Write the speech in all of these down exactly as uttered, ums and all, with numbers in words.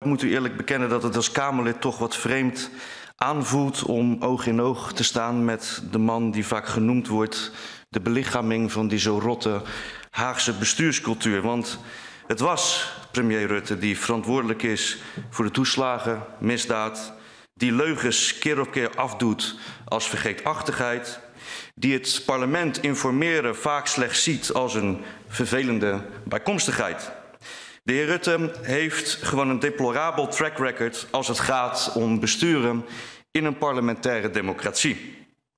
moet u eerlijk bekennen dat het als Kamerlid toch wat vreemd aanvoelt om oog in oog te staan met de man die vaak genoemd wordt de belichaming van die zo rotte Haagse bestuurscultuur. Want het was premier Rutte die verantwoordelijk is voor de toeslagen, misdaad, die leugens keer op keer afdoet als vergeetachtigheid, die het parlement informeren vaak slechts ziet als een vervelende bijkomstigheid. De heer Rutte heeft gewoon een deplorabel track record als het gaat om besturen in een parlementaire democratie.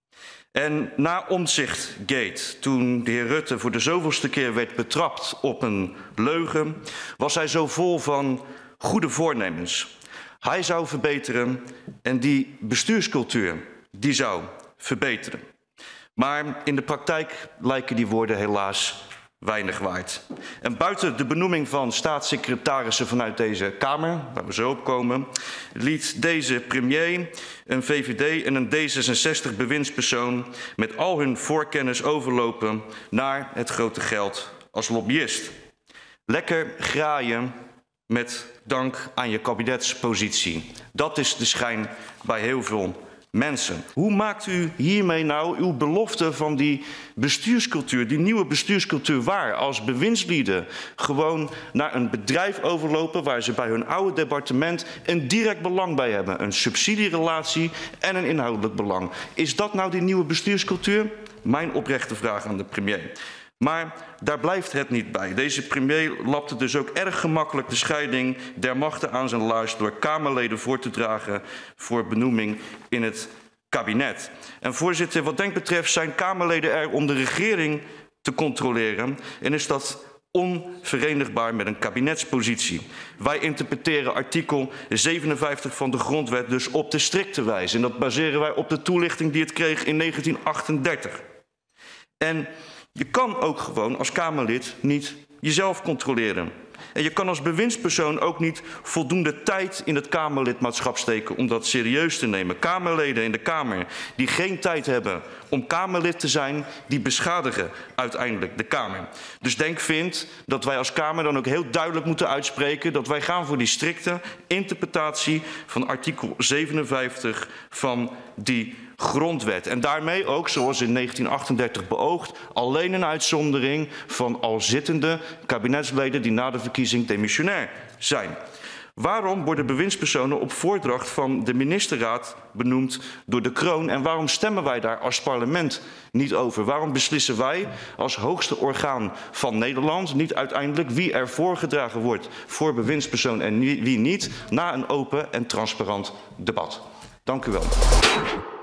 En na Omtzigt-gate, toen de heer Rutte voor de zoveelste keer werd betrapt op een leugen, was hij zo vol van goede voornemens. Hij zou verbeteren en die bestuurscultuur, die zou verbeteren. Maar in de praktijk lijken die woorden helaas weinig waard. En buiten de benoeming van staatssecretarissen vanuit deze Kamer, waar we zo op komen, liet deze premier een V V D en een D zesenzestig bewindspersoon met al hun voorkennis overlopen naar het grote geld als lobbyist. Lekker graaien met dank aan je kabinetspositie. Dat is de schijn bij heel veel mensen. Hoe maakt u hiermee nou uw belofte van die bestuurscultuur, die nieuwe bestuurscultuur waar? Als bewindslieden gewoon naar een bedrijf overlopen waar ze bij hun oude departement een direct belang bij hebben. Een subsidierelatie en een inhoudelijk belang. Is dat nou die nieuwe bestuurscultuur? Mijn oprechte vraag aan de premier. Maar daar blijft het niet bij. Deze premier lapte dus ook erg gemakkelijk de scheiding der machten aan zijn laars door Kamerleden voor te dragen voor benoeming in het kabinet. En voorzitter, wat denk betreft zijn Kamerleden er om de regering te controleren en is dat onverenigbaar met een kabinetspositie. Wij interpreteren artikel zevenenvijftig van de grondwet dus op de strikte wijze en dat baseren wij op de toelichting die het kreeg in negentien achtendertig. En je kan ook gewoon als Kamerlid niet jezelf controleren. En je kan als bewindspersoon ook niet voldoende tijd in het Kamerlidmaatschap steken om dat serieus te nemen. Kamerleden in de Kamer die geen tijd hebben om Kamerlid te zijn, die beschadigen uiteindelijk de Kamer. Dus Denk vindt dat wij als Kamer dan ook heel duidelijk moeten uitspreken dat wij gaan voor die strikte interpretatie van artikel zevenenvijftig van die grondwet. En daarmee ook, zoals in negentien achtendertig beoogd, alleen een uitzondering van al zittende kabinetsleden die na de verkiezing demissionair zijn. Waarom worden bewindspersonen op voordracht van de ministerraad benoemd door de kroon en waarom stemmen wij daar als parlement niet over? Waarom beslissen wij als hoogste orgaan van Nederland niet uiteindelijk wie er voorgedragen wordt voor bewindspersoon en wie niet na een open en transparant debat? Dank u wel.